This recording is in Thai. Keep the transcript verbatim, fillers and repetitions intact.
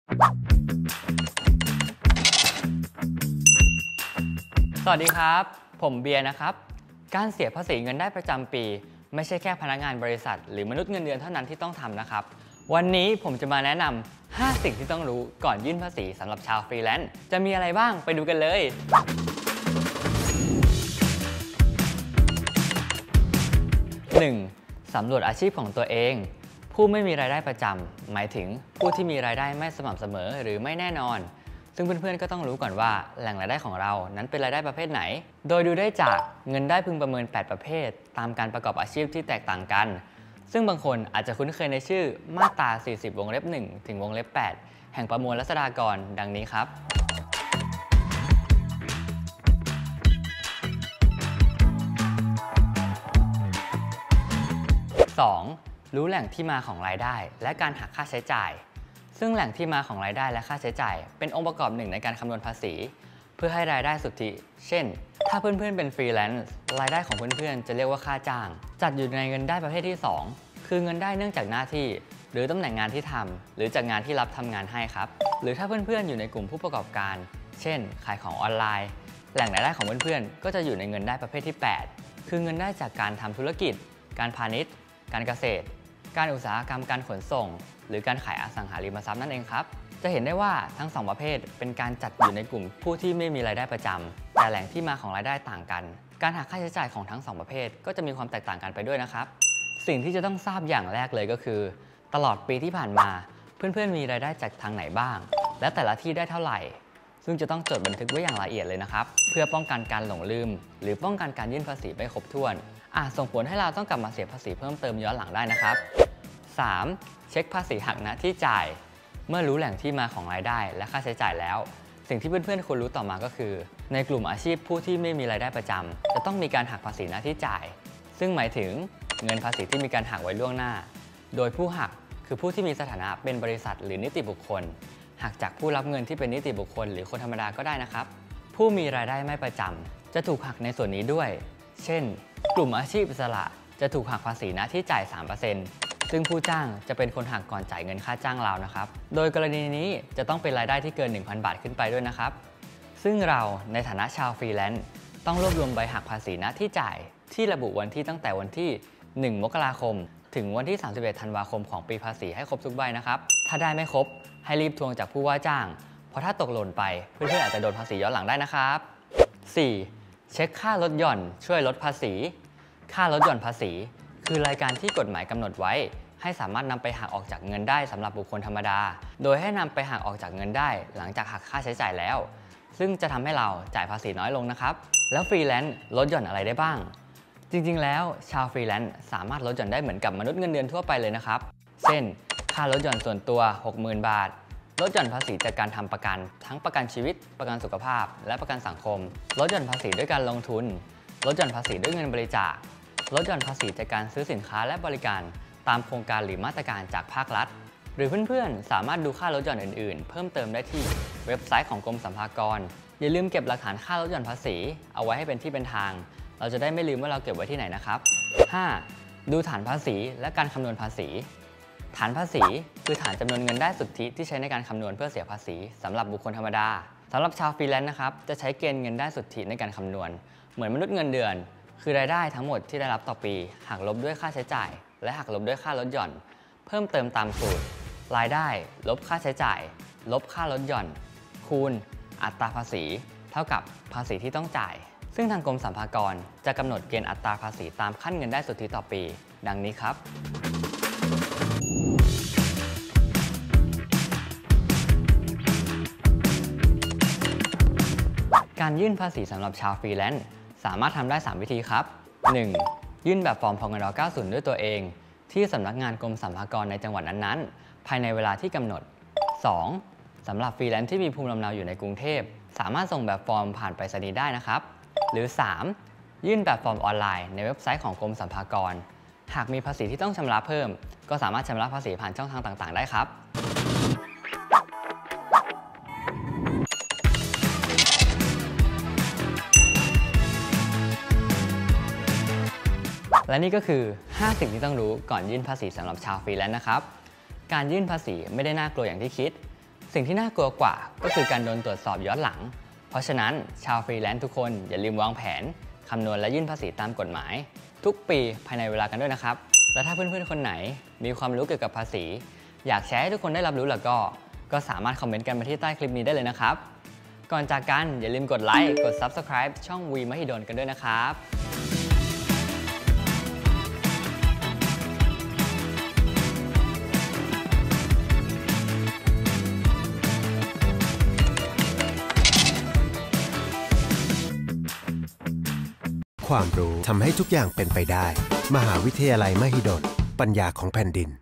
สวัสดีครับผมเบียร์นะครับการเสียภาษีเงินได้ประจำปีไม่ใช่แค่พนักงานบริษัทหรือมนุษย์เงินเดือนเท่านั้นที่ต้องทำนะครับวันนี้ผมจะมาแนะนำห้าสิ่งที่ต้องรู้ก่อนยื่นภาษีสำหรับชาวฟรีแลนซ์จะมีอะไรบ้างไปดูกันเลย หนึ่ง. สำรวจอาชีพของตัวเองผู้ไม่มีรายได้ประจำหมายถึงผู้ที่มีรายได้ไม่สม่ำเสมอหรือไม่แน่นอนซึ่งเพื่อนๆก็ต้องรู้ก่อนว่าแหล่งรายได้ของเรานั้นเป็นรายได้ประเภทไหนโดยดูได้จากเงินได้พึงประเมินแปดประเภทตามการประกอบอาชีพที่แตกต่างกันซึ่งบางคนอาจจะคุ้นเคยในชื่อมาตราสี่สิบวงเล็บหนึ่งถึงวงเล็บแปดแห่งประมวลรัษฎากรดังนี้ครับสอง. รู้แหล่งที่มาของรายได้และการหักค่าใช้จ่ายซึ่งแหล่งที่มาของรายได้และค่าใช้จ่ายเป็นองค์ประกอบหนึ่งในการคำนวณภาษีเพื่อให้รายได้สุทธิเช่นถ้าเพื่อนๆเป็นฟรีแลนซ์รายได้ของเพื่อนๆจะเรียกว่าค่าจ้างจัดอยู่ในเงินได้ประเภทที่สองคือเงินได้เนื่องจากหน้าที่หรือตำแหน่งงานที่ทำหรือจากงานที่รับทำงานให้ครับหรือถ้าเพื่อนๆอยู่ในกลุ่มผู้ประกอบการเช่นขายของออนไลน์แหล่งรายได้ของเพื่อนๆก็จะอยู่ในเงินได้ประเภทที่แปดคือเงินได้จากการทำธุรกิจการพาณิชย์การเกษตรการอุตสาหกรรมการขนส่งหรือการขายอสังหาริมทรัพย์นั่นเองครับจะเห็นได้ว่าทั้งสองประเภทเป็นการจัดอยู่ในกลุ่มผู้ที่ไม่มีรายได้ประจำแต่แหล่งที่มาของรายได้ต่างกันการหักค่าใช้จ่ายของทั้งสองประเภทก็จะมีความแตกต่างกันไปด้วยนะครับสิ่งที่จะต้องทราบอย่างแรกเลยก็คือตลอดปีที่ผ่านมาเพื่อนๆมีรายได้จากทางไหนบ้างและแต่ละที่ได้เท่าไหร่ซึ่งจะต้องจดบันทึกไว้อย่างละเอียดเลยนะครับเพื่อป้องกันการหลงลืมหรือป้องกันการยื่นภาษีไม่ครบถ้วนอาจส่งผลให้เราต้องกลับมาเสียภาษีเพิ่มเติมย้อนหลังได้นะครับ สาม. เช็คภาษีหักณที่จ่ายเมื่อรู้แหล่งที่มาของรายได้และค่าใช้จ่ายแล้วสิ่งที่เพื่อนๆควรรู้ต่อมาก็คือในกลุ่มอาชีพผู้ที่ไม่มีรายได้ประจำจะต้องมีการหักภาษีณที่จ่ายซึ่งหมายถึงเงินภาษีที่มีการหักไว้ล่วงหน้าโดยผู้หักคือผู้ที่มีสถานะเป็นบริษัทหรือนิติบุคคลหักจากผู้รับเงินที่เป็นนิติบุคคลหรือคนธรรมดาก็ได้นะครับผู้มีรายได้ไม่ประจำจะถูกหักในส่วนนี้ด้วยเช่นกลุ่มอาชีพอิสระจะถูกหักภาษีณที่จ่าย สามเปอร์เซ็นต์ซึ่งผู้จ้างจะเป็นคนหักก่อนจ่ายเงินค่าจ้างเรานะครับโดยกรณีนี้จะต้องเป็นรายได้ที่เกิน หนึ่งพัน บาทขึ้นไปด้วยนะครับซึ่งเราในฐานะชาวฟรีแลนซ์ต้องรวบรวมใบหักภาษีณที่จ่ายที่ระบุวันที่ตั้งแต่วันที่หนึ่งมกราคมถึงวันที่สามสิบเอ็ดธันวาคมของปีภาษีให้ครบทุกใบนะครับถ้าได้ไม่ครบให้รีบทวงจากผู้ว่าจ้างเพราะถ้าตกหล่นไปเพื่อนๆอาจจะโดนภาษีย้อนหลังได้นะครับ สี่. เช็คค่าลดหย่อนช่วยลดภาษีค่าลดหย่อนภาษีคือรายการที่กฎหมายกำหนดไว้ให้สามารถนำไปหักออกจากเงินได้สำหรับบุคคลธรรมดาโดยให้นำไปหักออกจากเงินได้หลังจากหักค่าใช้จ่ายแล้วซึ่งจะทำให้เราจ่ายภาษีน้อยลงนะครับแล้วฟรีแลนซ์ลดหย่อนอะไรได้บ้างจริงๆแล้วชาวฟรีแลนซ์สามารถลดหย่อนได้เหมือนกับมนุษย์เงินเดือนทั่วไปเลยนะครับเช่นค่าลดหย่อนส่วนตัว หกหมื่น บาทลดหย่อนภาษีจากการทำประกันทั้งประกันชีวิตประกันสุขภาพและประกันสังคมลดหย่อนภาษีด้วยการลงทุนลดหย่อนภาษีด้วยเงินบริจาคลดหย่อนภาษีจากการซื้อสินค้าและบริการตามโครงการหรือมาตรการจากภาครัฐหรือเพื่อนๆสามารถดูค่าลดหย่อนอื่นๆเพิ่มเติมได้ที่เว็บไซต์ของกรมสรรพากรอย่าลืมเก็บหลักฐานค่าลดหย่อนภาษีเอาไว้ให้เป็นที่เป็นทางเราจะได้ไม่ลืมว่าเราเก็บไว้ที่ไหนนะครับ ห้า. ดูฐานภาษีและการคำนวณภาษีฐานภาษีคือฐานจำนวนเงินได้สุทธิที่ใช้ในการคำนวณเพื่อเสียภาษีสำหรับบุคคลธรรมดาสำหรับชาวฟรีแลนซ์นะครับจะใช้เกณฑ์เงินได้สุทธิในการคำนวณเหมือนมนุษย์เงินเดือนคือรายได้ทั้งหมดที่ได้รับต่อปีหักลบด้วยค่าใช้จ่ายและหักลบด้วยค่าลดหย่อนเพิ่มเติมตามสูตรรายได้ลบค่าใช้จ่ายลบค่าลดหย่อนคูณอัตราภาษีเท่ากับภาษีที่ต้องจ่ายซึ่งทางกรมสรรพากรจะกำหนดเกณฑ์อัตราภาษีตามขั้นเงินได้สุทธิต่อปีดังนี้ครับการยื่นภาษีสำหรับชาวฟรีแลนซ์สามารถทำได้สามวิธีครับ หนึ่ง. ยื่นแบบฟอร์มพงรเก้าสิบด้วยตัวเองที่สำนักงานกรมสรรพากรในจังหวัดนั้นๆภายในเวลาที่กำหนด สอง. สำหรับฟรีแลนซ์ที่มีภูมิลำเนาอยู่ในกรุงเทพสามารถส่งแบบฟอร์มผ่านไปรษณีย์ได้นะครับหรือ สาม. ยื่นแบบฟอร์มออนไลน์ในเว็บไซต์ของกรมสรรพากรหากมีภาษีที่ต้องชำระเพิ่มก็สามารถชำระภาษีผ่านช่องทางต่างๆได้ครับและนี่ก็คือห้าสิ่งที่ต้องรู้ก่อนยื่นภาษีสำหรับชาวฟรีแลนซ์นะครับการยื่นภาษีไม่ได้น่ากลัวอย่างที่คิดสิ่งที่น่ากลัวกว่าก็คือการโดนตรวจสอบย้อนหลังเพราะฉะนั้นชาวฟรีแลนซ์ทุกคนอย่าลืมวางแผนคำนวณและยื่นภาษีตามกฎหมายทุกปีภายในเวลากันด้วยนะครับและถ้าเพื่อนๆคนไหนมีความรู้เกี่ยวกับภาษีอยากแชร์ให้ทุกคนได้รับรู้แล้วก็ก็สามารถคอมเมนต์กันมาที่ใต้คลิปนี้ได้เลยนะครับก่อนจากกันอย่าลืมกดไลค์กด ซับสไครบ์ ช่อง วี มหิดลกันด้วยนะครับความรู้ทำให้ทุกอย่างเป็นไปได้มหาวิทยาลัยมหิดลปัญญาของแผ่นดิน